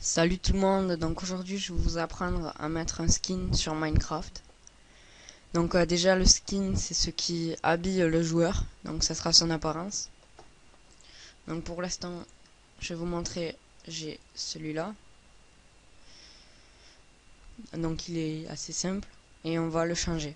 Salut tout le monde, donc aujourd'hui je vais vous apprendre à mettre un skin sur Minecraft. Donc déjà le skin c'est ce qui habille le joueur, donc ça sera son apparence. Donc pour l'instant je vais vous montrer, j'ai celui-là. Donc il est assez simple et on va le changer.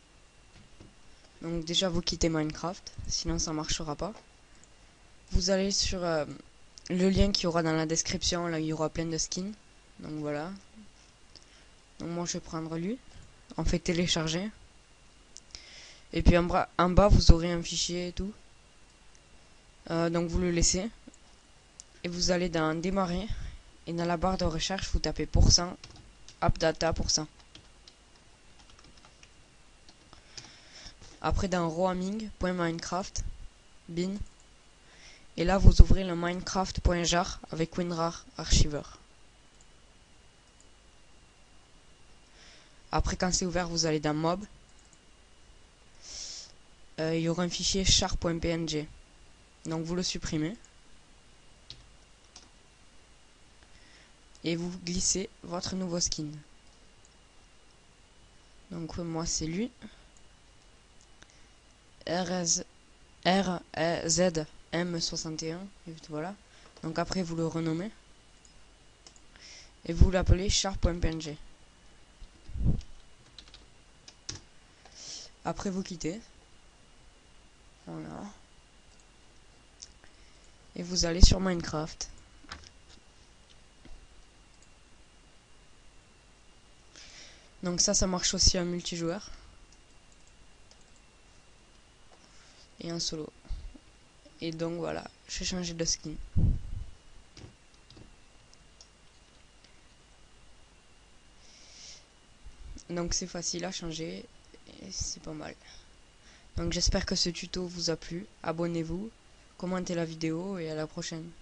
Donc déjà vous quittez Minecraft, sinon ça marchera pas. Vous allez sur le lien qu'il y aura dans la description, là il y aura plein de skins. Donc voilà. Donc moi je vais prendre lui, on fait télécharger. Et puis en bas, vous aurez un fichier et tout. Donc vous le laissez. Et vous allez dans démarrer. Et dans la barre de recherche, vous tapez %appdata%. Après dans roaming.minecraft, bin. Et là, vous ouvrez le minecraft.jar avec WinRAR Archiver. Après, quand c'est ouvert, vous allez dans mob. Il y aura un fichier char.png. Donc vous le supprimez. Et vous glissez votre nouveau skin. Donc moi c'est lui. RZM61. Et voilà. Donc après vous le renommez. Et vous l'appelez char.png. Après vous quittez. Voilà. Et vous allez sur Minecraft. Donc ça marche aussi en multijoueur. Et en solo. Et donc voilà, j'ai changé de skin. Donc c'est facile à changer. Et c'est pas mal. Donc j'espère que ce tuto vous a plu. Abonnez-vous, commentez la vidéo et à la prochaine.